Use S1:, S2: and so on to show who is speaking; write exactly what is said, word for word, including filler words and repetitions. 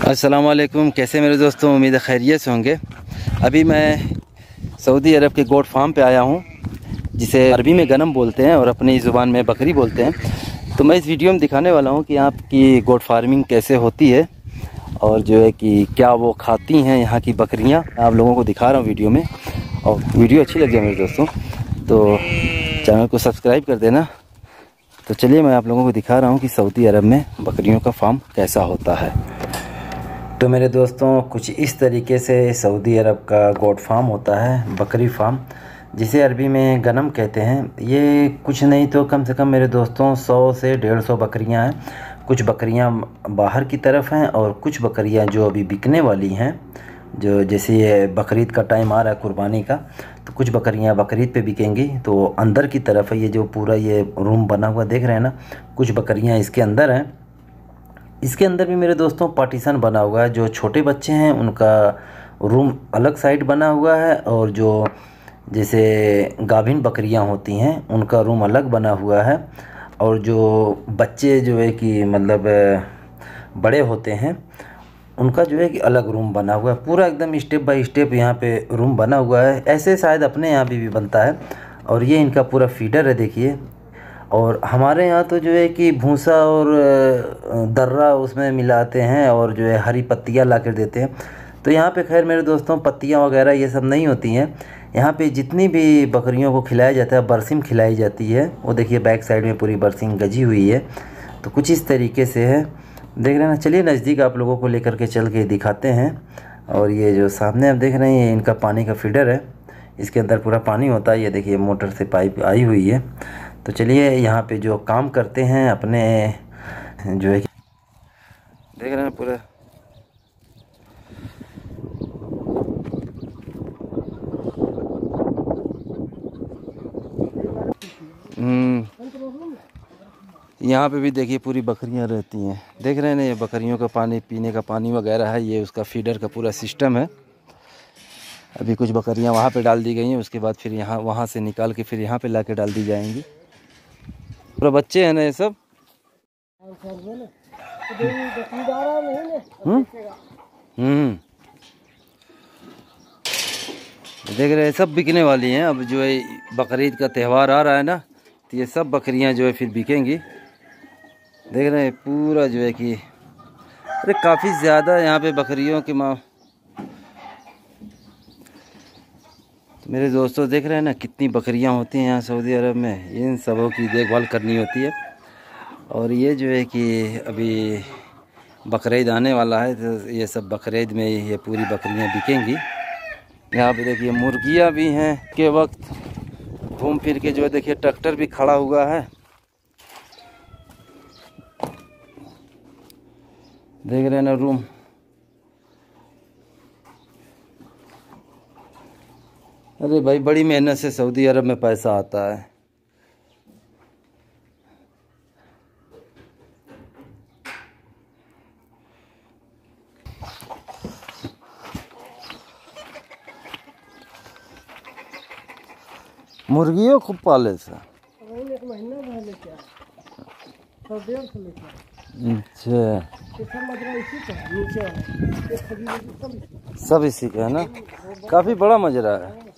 S1: अस्सलाम वालेकुम। कैसे मेरे दोस्तों, उम्मीद है खैरियत से होंगे। अभी मैं सऊदी अरब के गोट फार्म पे आया हूँ, जिसे अरबी में गनम बोलते हैं और अपनी ज़ुबान में बकरी बोलते हैं। तो मैं इस वीडियो में दिखाने वाला हूँ कि यहाँ की गोट फार्मिंग कैसे होती है और जो है कि क्या वो खाती हैं यहाँ की बकरियाँ। आप लोगों को दिखा रहा हूँ वीडियो में, और वीडियो अच्छी लगी मेरे दोस्तों तो चैनल को सब्सक्राइब कर देना। तो चलिए मैं आप लोगों को दिखा रहा हूँ कि सऊदी अरब में बकरियों का फार्म कैसा होता है। तो मेरे दोस्तों, कुछ इस तरीके से सऊदी अरब का गोट फार्म होता है, बकरी फार्म, जिसे अरबी में गनम कहते हैं। ये कुछ नहीं तो कम से कम मेरे दोस्तों सौ से डेढ़ सौ बकरियां हैं। कुछ बकरियां बाहर की तरफ हैं और कुछ बकरियां जो अभी बिकने वाली हैं, जो जैसे ये बकरीद का टाइम आ रहा है कुर्बानी का, तो कुछ बकरियां बकरीद पे बिकेंगी। तो अंदर की तरफ है ये जो पूरा ये रूम बना हुआ देख रहे हैं ना, कुछ बकरियां इसके अंदर हैं। इसके अंदर भी मेरे दोस्तों पार्टीशन बना हुआ है। जो छोटे बच्चे हैं उनका रूम अलग साइड बना हुआ है, और जो जैसे गाभिन बकरियां होती हैं उनका रूम अलग बना हुआ है, और जो बच्चे जो है कि मतलब बड़े होते हैं उनका जो है कि अलग रूम बना हुआ है। पूरा एकदम स्टेप बाय स्टेप यहाँ पे रूम बना हुआ है। ऐसे शायद अपने यहाँ भी, भी बनता है। और ये इनका पूरा फीडर है, देखिए। और हमारे यहाँ तो जो है कि भूसा और दर्रा उसमें मिलाते हैं और जो है हरी पत्तियाँ ला कर देते हैं। तो यहाँ पे खैर मेरे दोस्तों पत्तियाँ वगैरह ये सब नहीं होती हैं। यहाँ पे जितनी भी बकरियों को खिलाया जाता है, बरसिम खिलाई जाती है। वो देखिए बैक साइड में पूरी बरसिम गजी हुई है। तो कुछ इस तरीके से है, देख रहे हैं ना। चलिए नज़दीक आप लोगों को लेकर के चल के दिखाते हैं। और ये जो सामने आप देख रहे हैं, ये इनका पानी का फीडर है। इसके अंदर पूरा पानी होता है। ये देखिए मोटर से पाइप आई हुई है। तो चलिए यहाँ पे जो काम करते हैं अपने जो है देख रहे हैं पूरा यहाँ पे भी देखिए पूरी बकरियाँ रहती हैं। देख रहे हैं ना, ये बकरियों का पानी पीने का पानी वगैरह है। ये उसका फीडर का पूरा सिस्टम है। अभी कुछ बकरियाँ वहाँ पे डाल दी गई हैं, उसके बाद फिर यहाँ वहाँ से निकाल के फिर यहाँ पे ला के डाल दी जाएंगी। पूरा बच्चे हैं ना ये सब। हम्म हम्म देख रहे हैं सब बिकने वाली हैं। अब जो है बकरीद का त्यौहार आ रहा है ना, तो ये सब बकरियां जो है फिर बिकेंगी। देख रहे हैं पूरा जो है कि अरे काफ़ी ज़्यादा यहाँ पे बकरियों की माँ। तो मेरे दोस्तों देख रहे हैं ना कितनी बकरियां होती हैं यहाँ सऊदी अरब में। इन सबों की देखभाल करनी होती है। और ये जो है कि अभी बकरीद आने वाला है, तो ये सब बकरीद में ये पूरी बकरियां बिकेंगी। यहाँ पे देखिए मुर्गियाँ भी हैं। के वक्त घूम फिर के जो है देखिए ट्रैक्टर भी खड़ा हुआ है। देख रहे हैं ना रूम। अरे भाई बड़ी मेहनत से सऊदी अरब में पैसा आता है। मुर्गियों खूब पाले से एक महीना पहले क्या सौ डेढ़ सौ लेकर। अच्छा सब इसी का है ना। काफ़ी बड़ा मजरा है।